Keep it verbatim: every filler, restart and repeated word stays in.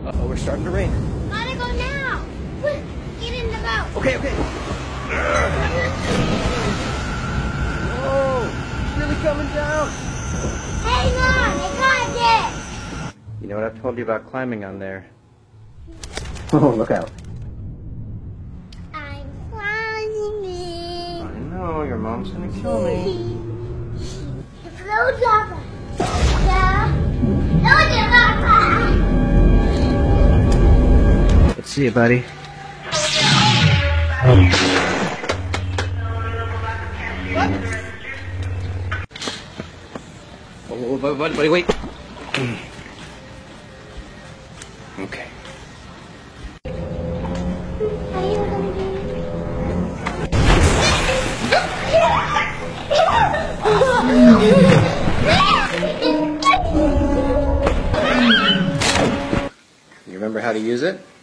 Uh-oh, we're starting to rain. Gotta go now. Quick, get in the boat. Okay, okay. Whoa, it's really coming down. Hang on, I got this. You know what I've told you about climbing on there? Oh, look out. I'm climbing. I know, your mom's gonna kill me. It's no lava. Yeah. No lava. Let's see you, buddy. Oh, buddy, buddy, buddy, wait. Okay. Are you gonna You remember how to use it?